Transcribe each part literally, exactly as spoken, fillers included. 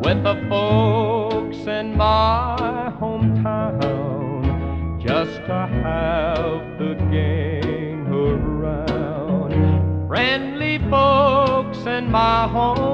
with the folks in my hometown, just to have the gang around. Friendly folks in my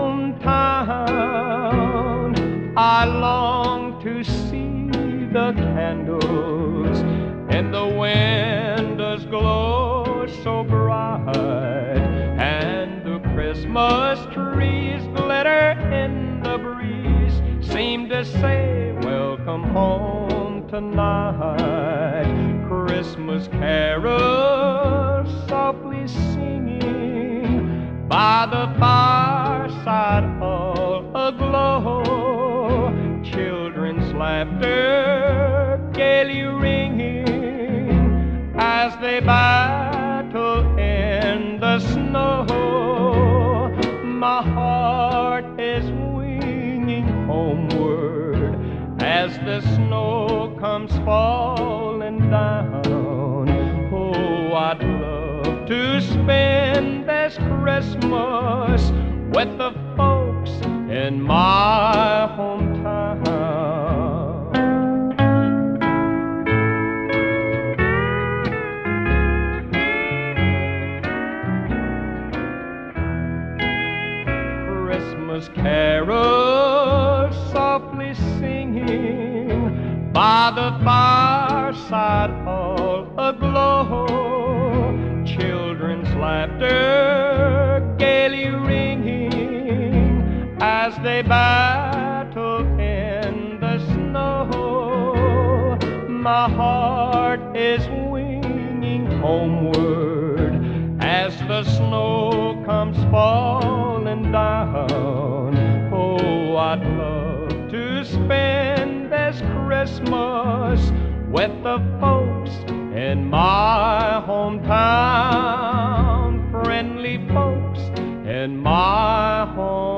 hometown, I long to see the candles and the windows glow so bright, and the Christmas trees glitter in the breeze, seem to say, welcome home tonight. Christmas carols softly singing by the fireside all aglow, children's laughter gaily ringing as they battle in the snow. My heart is winging homeward as the snow comes falling down. Oh, I'd love to spend this Christmas with the folks in my hometown. Christmas carols softly singing by the fireside all aglow, children's laughter gaily ringing as they battle in the snow. My heart is winging homeward as the snow comes falling down. Oh, I'd love to spend this Christmas with the folks in my hometown, friendly folks in my home.